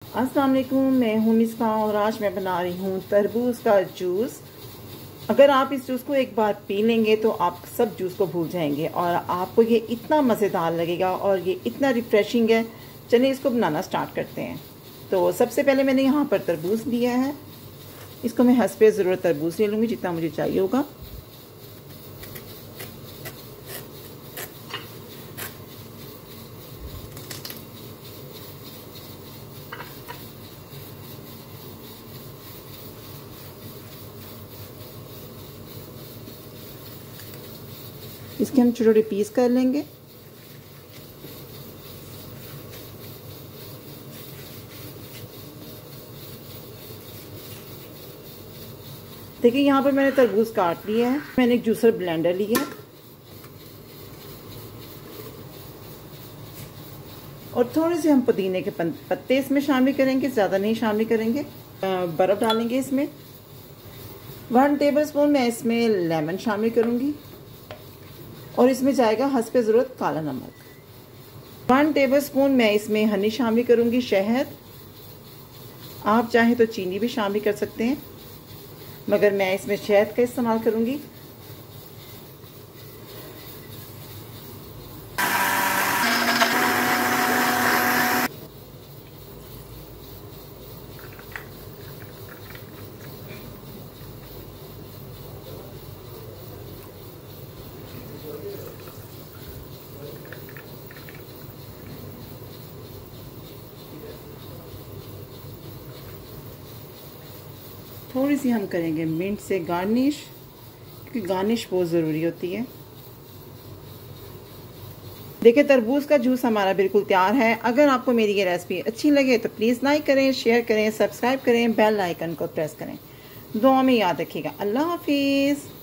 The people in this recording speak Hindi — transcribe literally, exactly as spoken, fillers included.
अस्सलाम वालेकुम, मैं हूँ मिसबा और आज मैं बना रही हूँ तरबूज का जूस। अगर आप इस जूस को एक बार पी लेंगे तो आप सब जूस को भूल जाएंगे और आपको ये इतना मज़ेदार लगेगा और ये इतना रिफ़्रेशिंग है। चलिए इसको बनाना स्टार्ट करते हैं। तो सबसे पहले मैंने यहाँ पर तरबूज लिया है। इसको मैं हस्बे ज़रूरत तरबूज ले लूँगी जितना मुझे चाहिए होगा। इसके हम छोटे छोटे पीस कर लेंगे। देखिए यहाँ पर मैंने तरबूज काट लिया है। मैंने एक जूसर ब्लेंडर लिया है और थोड़े से हम पुदीने के पत्ते इसमें शामिल करेंगे, ज़्यादा नहीं शामिल करेंगे। बर्फ़ डालेंगे इसमें। वन टेबलस्पून मैं इसमें लेमन शामिल करूँगी और इसमें जाएगा हस्बे ज़रूरत काला नमक। वन टेबलस्पून मैं इसमें हनी शामिल करूँगी, शहद। आप चाहें तो चीनी भी शामिल कर सकते हैं, मगर मैं इसमें शहद का इस्तेमाल करूँगी। थोड़ी सी हम करेंगे मिंट से गार्निश, क्योंकि गार्निश बहुत ज़रूरी होती है। देखिए तरबूज का जूस हमारा बिल्कुल तैयार है। अगर आपको मेरी ये रेसिपी अच्छी लगे तो प्लीज़ लाइक करें, शेयर करें, सब्सक्राइब करें, बेल आइकन को प्रेस करें। दुआ में याद रखिएगा। अल्लाह हाफिज़।